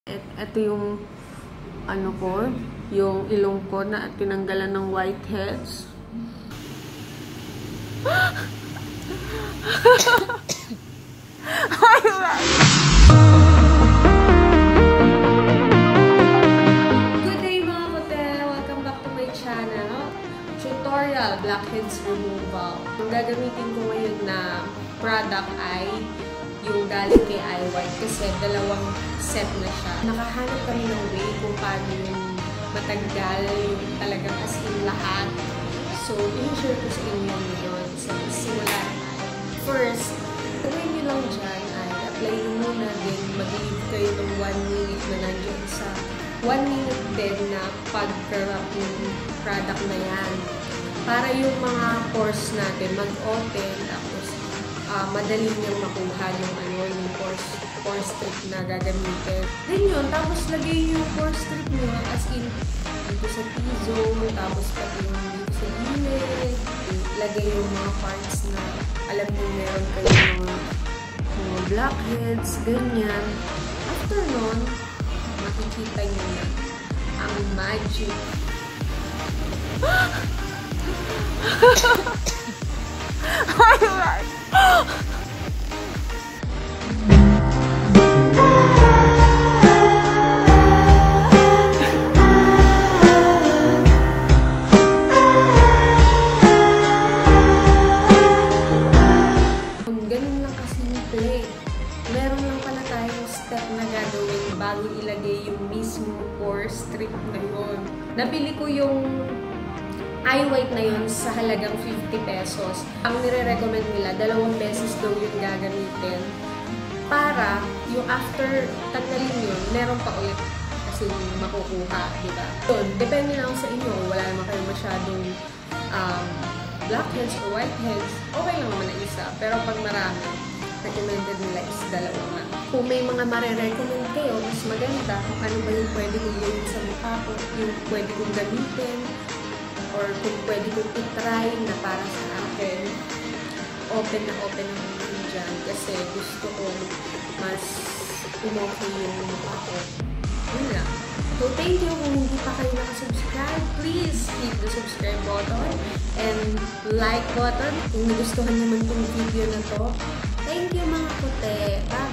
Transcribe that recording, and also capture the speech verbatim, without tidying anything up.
Et, ito yung ano ko, yung ilong ko na tinanggalan ng whiteheads. Good day mga kote! Welcome back to my channel. Tutorial Blackheads Removal. Yung gagamitin ko ngayon na product ay yung galing kay iWhite kasi dalawang set na siya. Nakahanap kami ng way kung paano yung matanggal yung talagang as in lahat. So, i-share ko sa inyo ngayon. So, simula na. First, gawin nyo lang dyan ay apply nyo muna din. Mag-leave kayo ng one minute na nandiyan sa one minute din na pag-corrupt ng product na yan. Para yung mga pores natin mag-open tapos Uh, madali niyang makuha yung ano, yung pore, pore strip na gagamitin. Then yun, tapos lagay yung pore strip niyo as in dito sa T-zone, tapos pati yung dito sa gilid, lagay yung mga parts na alam niyo meron kayo mga, mga blackheads, ganyan. After nun, makikita niyo na ang magic. Alright. Ganun lang kasimple. Meron lang pala tayong step na gagawin bago ilagay yung mismo pore strip na yun. Nabili ko yung iWhite na yun sa halagang fifty pesos. Ang nire-recommend nila, dalawang beses daw yung gagamitin para yung after tanggalin yun, meron pa ulit kasi makukuha, diba? Yun, depende lang sa inyo. Wala naman kayo masyadong um, blackheads or whiteheads, okay lang naman na isa. Pero pag marami, recommended nila is dalawa nga. Kung may mga mare-recommend kayo, mas maganda kung ano ba yung pwede kong gawin sa mukha ko, yung pwede kong gamitin, or kung pwede kong itry na para sa akin, open na open ang mga dyan kasi gusto ko mas umokay yung mukha ko. Yun lang. So, thank you. Kung hindi pa kayo nakasubscribe, please hit the subscribe button and like button kung nagustuhan naman itong video na to. Thank you mga kote. Bye!